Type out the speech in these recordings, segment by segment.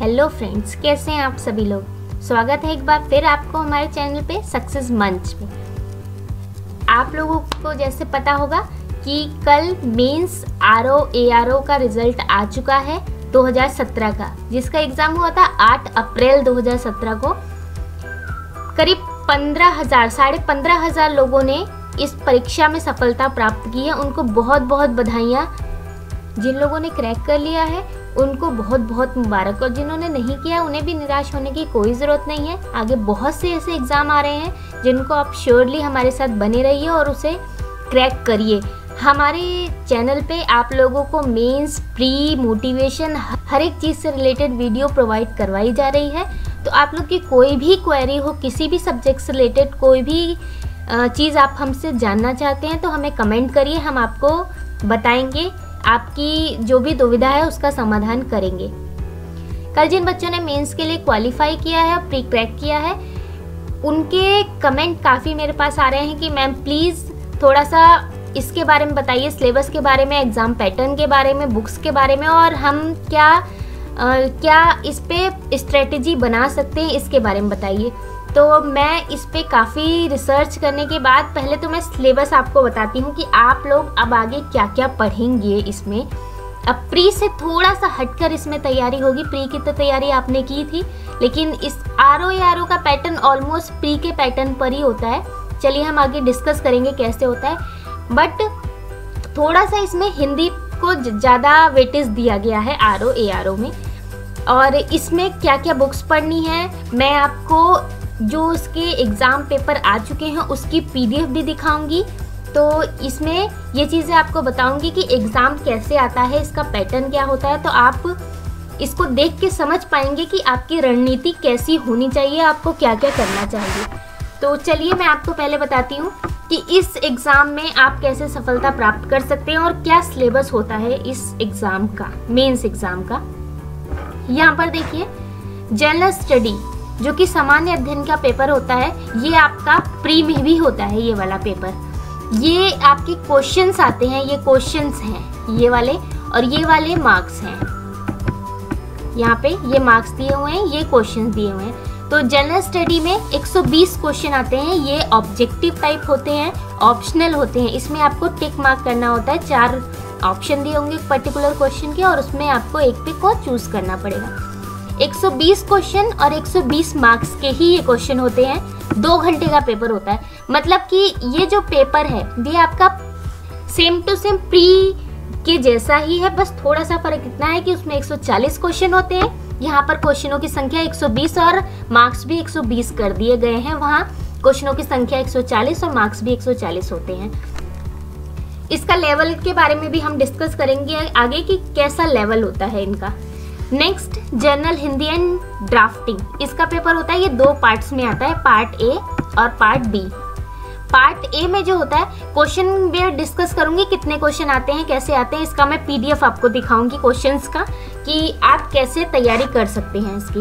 Hello friends, कैसे हैं आप सभी लोग। स्वागत है एक बार फिर आपको हमारे चैनल पे सक्सेस मंच पे। आप लोगों को जैसे पता होगा कि कल मेंस आरओ एआरओ का रिजल्ट आ चुका है 2017 का, जिसका एग्ज़ाम हुआ था 8 अप्रैल 2017 को। करीब 15,000 लोगों ने इस परीक्षा में सफलता प्राप्त की है। उनको बहुत बहुत बधाइयाँ। जिन लोगों ने क्रैक कर लिया है उनको बहुत बहुत मुबारक, और जिन्होंने नहीं किया उन्हें भी निराश होने की कोई ज़रूरत नहीं है। आगे बहुत से ऐसे एग्ज़ाम आ रहे हैं जिनको आप श्योरली हमारे साथ बने रहिए और उसे क्रैक करिए। हमारे चैनल पे आप लोगों को मेंस, प्री, मोटिवेशन, हर एक चीज़ से रिलेटेड वीडियो प्रोवाइड करवाई जा रही है। तो आप लोग की कोई भी क्वेरी हो, किसी भी सब्जेक्ट से रिलेटेड कोई भी चीज़ आप हमसे जानना चाहते हैं तो हमें कमेंट करिए, हम आपको बताएंगे। आपकी जो भी दुविधा है उसका समाधान करेंगे। कल जिन बच्चों ने मेंस के लिए क्वालिफाई किया है और प्री क्रैक किया है, उनके कमेंट काफ़ी मेरे पास आ रहे हैं कि मैम प्लीज़ थोड़ा सा इसके बारे में बताइए, सिलेबस के बारे में, एग्ज़ाम पैटर्न के बारे में, बुक्स के बारे में, और हम क्या इस पे स्ट्रेटजी बना सकते हैं, इसके बारे में बताइए। तो मैं इस पे काफ़ी रिसर्च करने के बाद पहले तो मैं सिलेबस आपको बताती हूँ कि आप लोग अब आगे क्या क्या पढ़ेंगे इसमें। अब प्री से थोड़ा सा हटकर इसमें तैयारी होगी। प्री की तो तैयारी आपने की थी, लेकिन इस आरओ का पैटर्न ऑलमोस्ट प्री के पैटर्न पर ही होता है। चलिए हम आगे डिस्कस करेंगे कैसे होता है, बट थोड़ा सा इसमें हिंदी को ज़्यादा वेटेज दिया गया है आरओ एआरओ में। और इसमें क्या क्या बुक्स पढ़नी है मैं आपको, जो उसके एग्ज़ाम पेपर आ चुके हैं उसकी पीडीएफ भी दिखाऊंगी। तो इसमें ये चीज़ें आपको बताऊंगी कि एग्ज़ाम कैसे आता है, इसका पैटर्न क्या होता है। तो आप इसको देख के समझ पाएंगे कि आपकी रणनीति कैसी होनी चाहिए, आपको क्या क्या करना चाहिए। तो चलिए मैं आपको पहले बताती हूँ कि इस एग्ज़ाम में आप कैसे सफलता प्राप्त कर सकते हैं और क्या सिलेबस होता है इस एग्ज़ाम का, मेंस एग्ज़ाम का। यहाँ पर देखिए, जनरल स्टडी जो कि सामान्य अध्ययन का पेपर होता है, ये आपका प्री में भी होता है। ये वाला पेपर, ये आपके क्वेश्चंस आते हैं, ये क्वेश्चंस हैं ये वाले, और ये वाले मार्क्स हैं। यहाँ पे ये मार्क्स दिए हुए हैं, ये क्वेश्चंस दिए हुए हैं। तो जनरल स्टडी में 120 क्वेश्चन आते हैं। ये ऑब्जेक्टिव टाइप होते हैं, ऑप्शनल होते हैं। इसमें आपको टिक मार्क करना होता है। 4 ऑप्शन दिए होंगे पर्टिकुलर क्वेश्चन के, और उसमें आपको एक पे को चूज करना पड़ेगा। 120 क्वेश्चन और 120 मार्क्स के ही ये क्वेश्चन होते हैं। 2 घंटे का पेपर होता है। मतलब कि ये जो पेपर है ये आपका सेम टू सेम प्री के जैसा ही है, बस थोड़ा सा फर्क इतना है कि उसमें 140 क्वेश्चन होते हैं। यहाँ पर क्वेश्चनों की संख्या 120 और मार्क्स भी 120 कर दिए गए हैं। वहाँ क्वेश्चनों की संख्या 140 और मार्क्स भी 140 होते हैं। इसका लेवल के बारे में भी हम डिस्कस करेंगे आगे कि कैसा लेवल होता है इनका। Next, general Hindi and drafting, इसका पेपर होता है। ये 2 पार्ट्स में आता है, पार्ट ए और पार्ट बी। पार्ट ए में जो होता है, क्वेश्चन में डिस्कस करूंगी कितने क्वेश्चन आते हैं, कैसे आते हैं। इसका मैं पीडीएफ आपको दिखाऊंगी क्वेश्चंस का, कि आप कैसे तैयारी कर सकते हैं इसकी।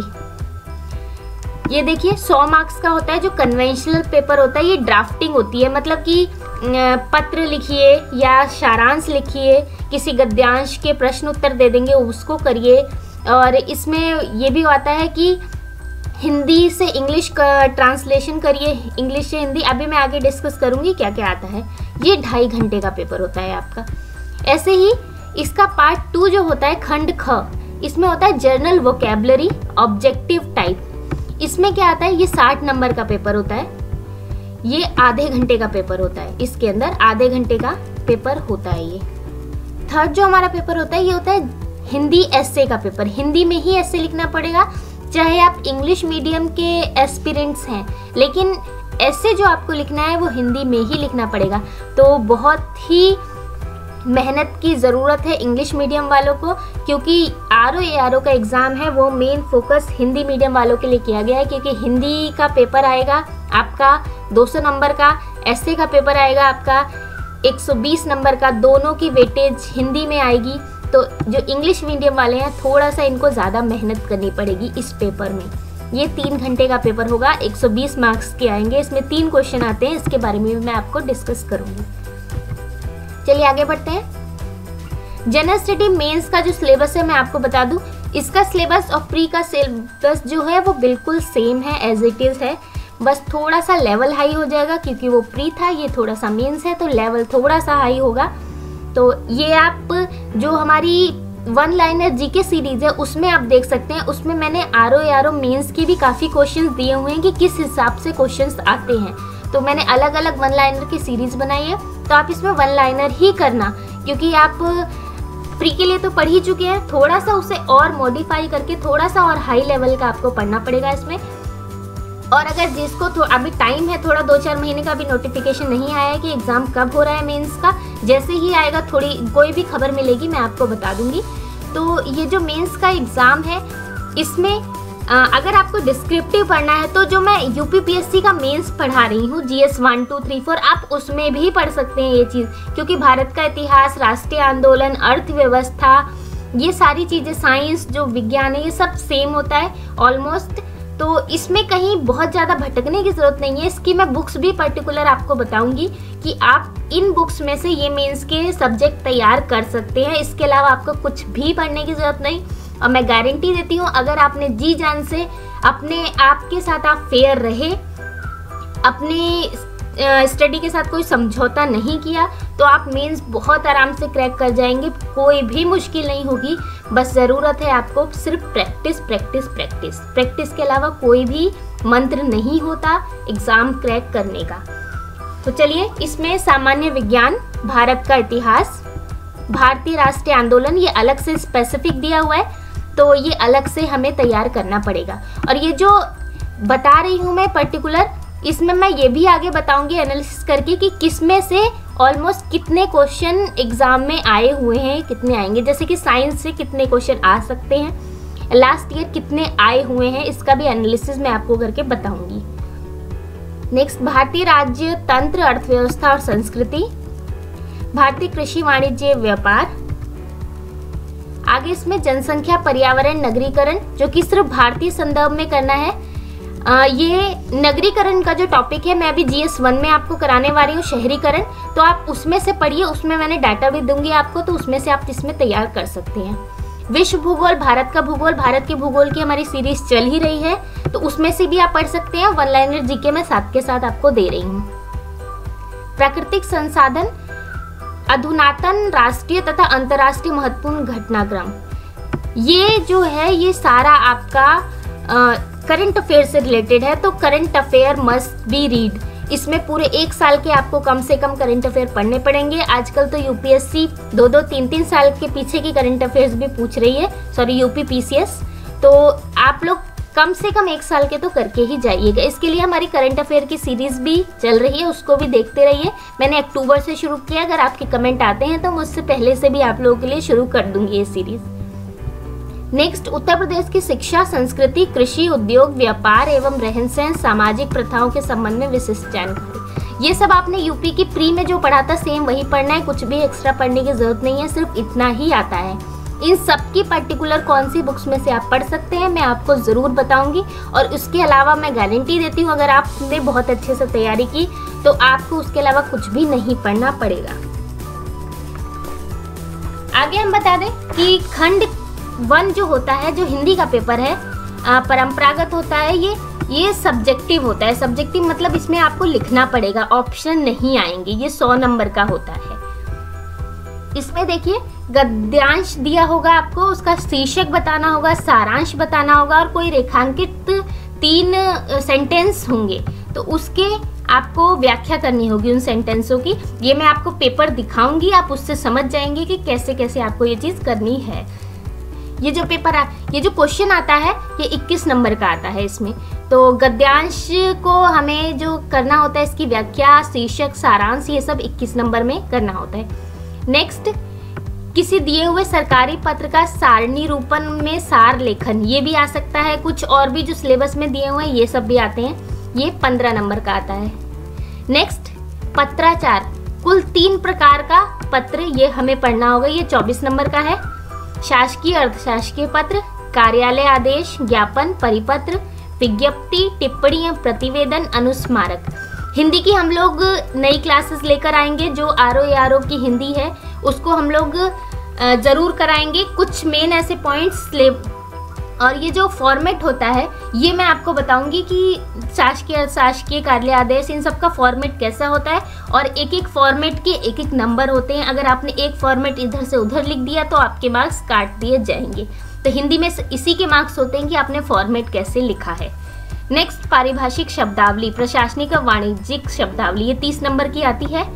ये देखिए 100 मार्क्स का होता है जो कन्वेंशनल पेपर होता है। ये ड्राफ्टिंग होती है, मतलब कि पत्र लिखिए या सारांश लिखिए, किसी गद्यांश के प्रश्न उत्तर दे देंगे उसको करिए। और इसमें ये भी आता है कि हिंदी से इंग्लिश का ट्रांसलेशन करिए, इंग्लिश से हिंदी। अभी मैं आगे डिस्कस करूंगी क्या क्या आता है। ये 2.5 घंटे का पेपर होता है आपका। ऐसे ही इसका पार्ट 2 जो होता है, खंड ख, इसमें होता है जर्नल वोकैबुलरी ऑब्जेक्टिव टाइप। इसमें क्या आता है, ये 60 नंबर का पेपर होता है। ये आधे घंटे का पेपर होता है। इसके अंदर आधे घंटे का पेपर होता है। ये थर्ड जो हमारा पेपर होता है, ये होता है हिंदी एस्से का पेपर। हिंदी में ही एस्से लिखना पड़ेगा, चाहे आप इंग्लिश मीडियम के एस्पिरेंट्स हैं, लेकिन एस्से जो आपको लिखना है वो हिंदी में ही लिखना पड़ेगा। तो बहुत ही मेहनत की ज़रूरत है इंग्लिश मीडियम वालों को, क्योंकि आरओ एआरओ का एग्ज़ाम है वो मेन फोकस हिंदी मीडियम वालों के लिए किया गया है। क्योंकि हिंदी का पेपर आएगा आपका 200 नंबर का, एस्से का पेपर आएगा आपका 120 नंबर का, दोनों की वेटेज हिंदी में आएगी। तो जो इंग्लिश मीडियम वाले हैं थोड़ा सा इनको ज़्यादा मेहनत करनी पड़ेगी इस पेपर में। ये 3 घंटे का पेपर होगा, 120 मार्क्स के आएंगे। इसमें 3 क्वेश्चन आते हैं, इसके बारे में भी मैं आपको डिस्कस करूँगी। चलिए आगे बढ़ते हैं। जनरल स्टडी मेंस का जो सिलेबस है मैं आपको बता दूं, इसका सिलेबस और प्री का सिलेबस जो है वो बिल्कुल सेम है, एज इट इज़ है। बस थोड़ा सा लेवल हाई हो जाएगा क्योंकि वो प्री था, ये थोड़ा सा मेंस है तो लेवल थोड़ा सा हाई होगा। तो ये आप जो हमारी वन लाइनर जीके सीरीज है उसमें आप देख सकते हैं, उसमें मैंने आरओ मेंस की भी काफ़ी क्वेश्चंस दिए हुए हैं कि किस हिसाब से क्वेश्चंस आते हैं। तो मैंने अलग अलग वन लाइनर की सीरीज बनाई है, तो आप इसमें वन लाइनर ही करना, क्योंकि आप प्री के लिए तो पढ़ ही चुके हैं, थोड़ा सा उसे और मॉडिफाई करके थोड़ा सा और हाई लेवल का आपको पढ़ना पड़ेगा इसमें। और अगर जिसको अभी टाइम है थोड़ा 2-4 महीने का, अभी नोटिफिकेशन नहीं आया है कि एग्ज़ाम कब हो रहा है मेंस का, जैसे ही आएगा थोड़ी कोई भी खबर मिलेगी मैं आपको बता दूंगी। तो ये जो मेंस का एग्ज़ाम है इसमें अगर आपको डिस्क्रिप्टिव पढ़ना है तो जो मैं यूपीपीएससी का मेंस पढ़ा रही हूँ GS 1, 2, 3, 4 आप उसमें भी पढ़ सकते हैं ये चीज़, क्योंकि भारत का इतिहास, राष्ट्रीय आंदोलन, अर्थव्यवस्था, ये सारी चीज़ें, साइंस जो विज्ञान है ये सब सेम होता है ऑलमोस्ट। तो इसमें कहीं बहुत ज़्यादा भटकने की ज़रूरत नहीं है। इसकी मैं बुक्स भी पर्टिकुलर आपको बताऊंगी कि आप इन बुक्स में से ये मेंस के सब्जेक्ट तैयार कर सकते हैं। इसके अलावा आपको कुछ भी पढ़ने की ज़रूरत नहीं, और मैं गारंटी देती हूँ अगर आपने जी जान से अपने आप के साथ आप फेयर रहे, अपने स्टडी के साथ कोई समझौता नहीं किया, तो आप मेंस बहुत आराम से क्रैक कर जाएंगे, कोई भी मुश्किल नहीं होगी। बस ज़रूरत है आपको सिर्फ प्रैक्टिस प्रैक्टिस प्रैक्टिस। प्रैक्टिस के अलावा कोई भी मंत्र नहीं होता एग्ज़ाम क्रैक करने का। तो चलिए, इसमें सामान्य विज्ञान, भारत का इतिहास, भारतीय राष्ट्रीय आंदोलन, ये अलग से स्पेसिफिक दिया हुआ है, तो ये अलग से हमें तैयार करना पड़ेगा। और ये जो बता रही हूँ मैं पर्टिकुलर, इसमें मैं ये भी आगे बताऊंगी एनालिसिस करके कि किस में से ऑलमोस्ट कितने क्वेश्चन एग्जाम में आए हुए हैं, कितने आएंगे। जैसे कि साइंस से कितने क्वेश्चन आ सकते हैं, लास्ट ईयर कितने आए हुए हैं, इसका भी एनालिसिस मैं आपको करके बताऊंगी। नेक्स्ट, भारतीय राज्य तंत्र, अर्थव्यवस्था और संस्कृति, भारतीय कृषि, वाणिज्य, व्यापार। आगे इसमें जनसंख्या, पर्यावरण, नगरीकरण, जो कि सिर्फ भारतीय संदर्भ में करना है। ये नगरीकरण का जो टॉपिक है मैं अभी GS 1 में आपको कराने वाली हूँ, शहरीकरण, तो आप उसमें से पढ़िए, उसमें मैंने डाटा भी दूंगी आपको, तो उसमें से आप इसमें तैयार कर सकते हैं। विश्व भूगोल, भारत का भूगोल, भारत के भूगोल की हमारी सीरीज चल ही रही है, तो उसमें से भी आप पढ़ सकते हैं। वन लाइनर जीके में साथ के साथ आपको दे रही हूँ। प्राकृतिक संसाधन, अधुनातन राष्ट्रीय तथा अंतर्राष्ट्रीय महत्वपूर्ण घटनाक्रम, ये जो है ये सारा आपका करंट अफेयर से रिलेटेड है, तो current affair must be read. इसमें पूरे 1 साल के आपको कम से कम करंट अफेयर पढ़ने पड़ेंगे। आजकल तो यूपीएससी 2-2, 3-3 साल के पीछे की करंट अफेयर्स भी पूछ रही है, सॉरी यूपीपीसीएस, तो आप लोग कम से कम 1 साल के तो करके ही जाइएगा। इसके लिए हमारी करंट अफेयर की सीरीज भी चल रही है, उसको भी देखते रहिए। मैंने अक्टूबर से शुरू किया, अगर आपके कमेंट आते हैं तो मुझसे पहले से भी आप लोगों के लिए शुरू कर दूंगी ये सीरीज। नेक्स्ट, उत्तर प्रदेश की शिक्षा, संस्कृति, कृषि, उद्योग, व्यापार एवं रहन सहन, सामाजिक प्रथाओं के संबंध में विशिष्ट जानकारी। ये सब आपने यूपी की प्री में जो पढ़ा था सेम वही पढ़ना है, कुछ भी एक्स्ट्रा पढ़ने की जरूरत नहीं है, सिर्फ इतना ही आता है। इन सब की पर्टिकुलर कौन सी बुक्स में से आप पढ़ सकते हैं मैं आपको ज़रूर बताऊंगी। और उसके अलावा मैं गारंटी देती हूँ अगर आपने बहुत अच्छे से तैयारी की तो आपको उसके अलावा कुछ भी नहीं पढ़ना पड़ेगा। आगे हम बता दें कि खंड 1 जो होता है, जो हिंदी का पेपर है, परंपरागत होता है, ये सब्जेक्टिव होता है। सब्जेक्टिव मतलब इसमें आपको लिखना पड़ेगा, ऑप्शन नहीं आएंगे। ये 100 नंबर का होता है। इसमें देखिए गद्यांश दिया होगा आपको, उसका शीर्षक बताना होगा, सारांश बताना होगा और कोई रेखांकित 3 सेंटेंस होंगे, तो उसके आपको व्याख्या करनी होगी उन सेंटेंसों की। ये मैं आपको पेपर दिखाऊंगी, आप उससे समझ जाएंगे कि कैसे कैसे आपको ये चीज़ करनी है। ये जो क्वेश्चन आता है ये 21 नंबर का आता है इसमें। तो गद्यांश को हमें जो करना होता है, इसकी व्याख्या, शीर्षक, सारांश, ये सब 21 नंबर में करना होता है। नेक्स्ट, किसी दिए हुए सरकारी पत्र का सारणी रूपन में सार लेखन, ये भी आ सकता है। कुछ और भी जो सिलेबस में दिए हुए हैं ये सब भी आते हैं, ये 15 नंबर का आता है। नेक्स्ट, पत्राचार, कुल 3 प्रकार का पत्र ये हमें पढ़ना होगा, ये 24 नंबर का है। शासकीय, अर्धशासकीय पत्र, कार्यालय आदेश, ज्ञापन, परिपत्र, विज्ञप्ति, टिप्पणी, प्रतिवेदन, अनुस्मारक। हिंदी की हम लोग नई क्लासेस लेकर आएंगे, जो आरओ की हिंदी है उसको हम लोग ज़रूर कराएंगे। कुछ मेन ऐसे पॉइंट्स और ये जो फॉर्मेट होता है ये मैं आपको बताऊंगी कि शासकीय कार्य आदेश इन सब का फॉर्मेट कैसा होता है, और एक एक फॉर्मेट के एक एक नंबर होते हैं। अगर आपने एक फॉर्मेट इधर से उधर लिख दिया तो आपके मार्क्स काट दिए जाएंगे। तो हिंदी में इसी के मार्क्स होते हैं कि आपने फॉर्मेट कैसे लिखा है। नेक्स्ट, पारिभाषिक शब्दावली, प्रशासनिक और वाणिज्यिक शब्दावली, ये 30 नंबर की आती है।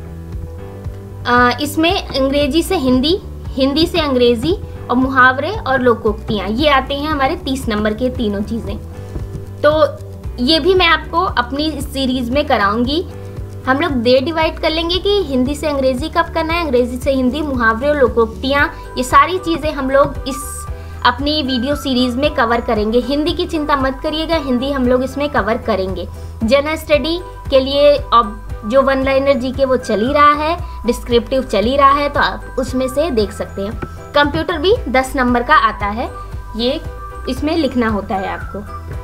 इसमें अंग्रेजी से हिंदी, हिंदी से अंग्रेजी और मुहावरे और लोकोक्तियाँ ये आते हैं हमारे 30 नंबर के तीनों चीज़ें। तो ये भी मैं आपको अपनी सीरीज में कराऊंगी। हम लोग डे डिवाइड कर लेंगे कि हिंदी से अंग्रेजी कब करना है, अंग्रेजी से हिंदी, मुहावरे और लोकोक्तियाँ, ये सारी चीज़ें हम लोग इस अपनी वीडियो सीरीज में कवर करेंगे। हिंदी की चिंता मत करिएगा, हिंदी हम लोग इसमें कवर करेंगे। जनरल स्टडी के लिए अब जो वन लाइनर जीके वो चल ही रहा है, डिस्क्रिप्टिव चल ही रहा है, तो आप उसमें से देख सकते हैं। कंप्यूटर भी 10 नंबर का आता है, ये इसमें लिखना होता है आपको।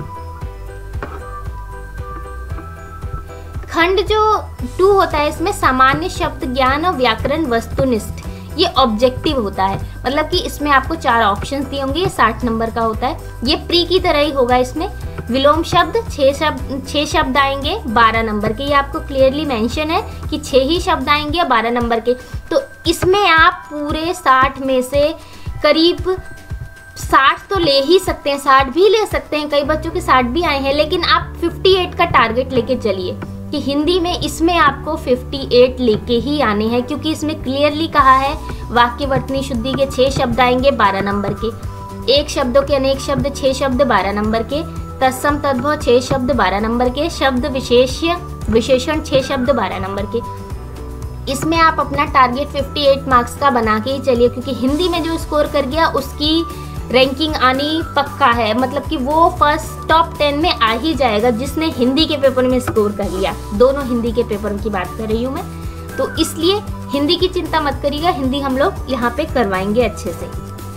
खंड जो 2 होता है इसमें सामान्य शब्द ज्ञान और व्याकरण वस्तुनिष्ठ, ये ऑब्जेक्टिव होता है। मतलब कि इसमें आपको 4 ऑप्शंस दिए होंगे, ये 60 नंबर का होता है। ये प्री की तरह ही होगा। इसमें विलोम शब्द 6 शब्द आएंगे 12 नंबर के, ये आपको क्लियरली मेंशन है कि 6 ही शब्द आएंगे 12 नंबर के। तो इसमें आप पूरे 60 में से करीब 60 तो ले ही सकते हैं, 60 भी ले सकते हैं, कई बच्चों के 60 भी आए हैं, लेकिन आप 58 का टारगेट लेके चलिए कि हिंदी में इसमें आपको 58 लेके ही आने हैं, क्योंकि इसमें क्लियरली कहा है वाक्य वर्तनी शुद्धि के 6 शब्द आएंगे 12 नंबर के, एक शब्दों के अनेक शब्द 6 शब्द 12 नंबर के, तत्सम तद्भव 6 शब्द 12 नंबर के, शब्द विशेषण 6 शब्द 12 नंबर के। इसमें आप अपना टारगेट 58 मार्क्स का बना के ही चलिए, क्योंकि हिंदी में जो स्कोर कर गया उसकी रैंकिंग आनी पक्का है। मतलब कि वो फर्स्ट टॉप 10 में आ ही जाएगा जिसने हिंदी के पेपर में स्कोर कर लिया। दोनों हिंदी के पेपर की बात कर रही हूँ मैं, तो इसलिए हिंदी की चिंता मत करिएगा, हिंदी हम लोग यहाँ पे करवाएंगे अच्छे से।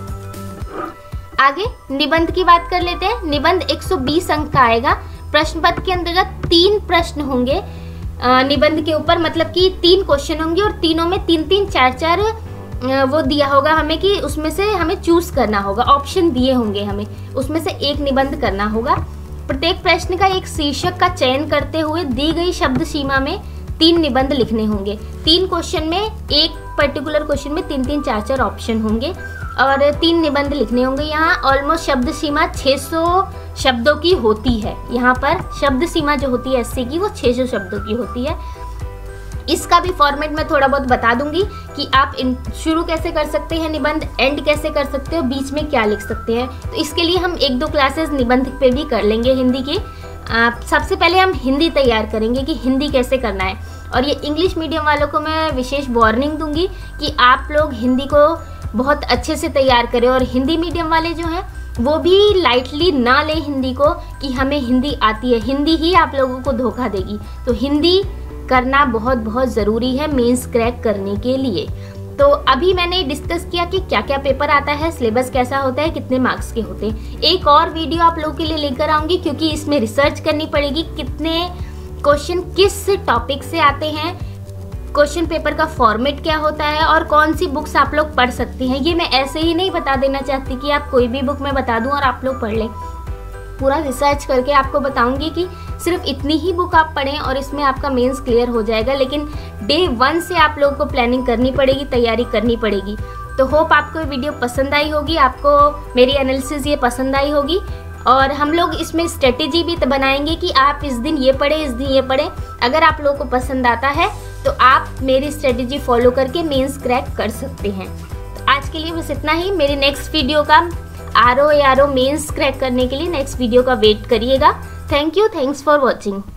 आगे निबंध की बात कर लेते हैं। निबंध 120 अंक का आएगा। प्रश्न पत्र के अंतर्गत 3 प्रश्न होंगे निबंध के ऊपर, मतलब कि 3 क्वेश्चन होंगे और तीनों में 3-3, 4-4 वो दिया होगा हमें कि उसमें से हमें चूज करना होगा, ऑप्शन दिए होंगे हमें, उसमें से एक निबंध करना होगा। प्रत्येक प्रश्न का एक शीर्षक का चयन करते हुए दी गई शब्द सीमा में 3 निबंध लिखने होंगे। 3 क्वेश्चन में, एक पर्टिकुलर क्वेश्चन में 3-3, 4-4 ऑप्शन होंगे और 3 निबंध लिखने होंगे। यहाँ ऑलमोस्ट शब्द सीमा 600 शब्दों की होती है। यहाँ पर शब्द सीमा जो होती है एससी की वो 600 शब्दों की होती है। इसका भी फॉर्मेट मैं थोड़ा बहुत बता दूंगी कि आप शुरू कैसे कर सकते हैं निबंध, एंड कैसे कर सकते हो, बीच में क्या लिख सकते हैं। तो इसके लिए हम 1-2 क्लासेस निबंध पे भी कर लेंगे हिंदी की। सबसे पहले हम हिंदी तैयार करेंगे कि हिंदी कैसे करना है, और ये इंग्लिश मीडियम वालों को मैं विशेष वार्निंग दूंगी कि आप लोग हिंदी को बहुत अच्छे से तैयार करें, और हिंदी मीडियम वाले जो हैं वो भी लाइटली ना लें हिंदी को कि हमें हिंदी आती है। हिंदी ही आप लोगों को धोखा देगी। तो हिंदी करना बहुत बहुत ज़रूरी है मेंस क्रैक करने के लिए। तो अभी मैंने डिस्कस किया कि क्या क्या पेपर आता है, सिलेबस कैसा होता है, कितने मार्क्स के होते हैं। एक और वीडियो आप लोगों के लिए लेकर आऊँगी, क्योंकि इसमें रिसर्च करनी पड़ेगी कितने क्वेश्चन किस टॉपिक से आते हैं, क्वेश्चन पेपर का फॉर्मेट क्या होता है और कौन सी बुक्स आप लोग पढ़ सकते हैं। ये मैं ऐसे ही नहीं बता देना चाहती कि आप कोई भी बुक मैं बता दूं और आप लोग पढ़ लें। पूरा रिसर्च करके आपको बताऊंगी कि सिर्फ इतनी ही बुक आप पढ़ें और इसमें आपका मेंस क्लियर हो जाएगा। लेकिन डे 1 से आप लोगों को प्लानिंग करनी पड़ेगी, तैयारी करनी पड़ेगी। तो होप आपको ये वीडियो पसंद आई होगी, आपको मेरी एनालिसिस ये पसंद आई होगी, और हम लोग इसमें स्ट्रेटेजी भी बनाएंगे कि आप इस दिन ये पढ़ें, इस दिन ये पढ़ें। अगर आप लोगों को पसंद आता है तो आप मेरी स्ट्रेटेजी फॉलो करके मेंस क्रैक कर सकते हैं। तो आज के लिए बस इतना ही। मेरी नेक्स्ट वीडियो का आरओ मेंस क्रैक करने के लिए नेक्स्ट वीडियो का वेट करिएगा। Thank you, thanks for watching.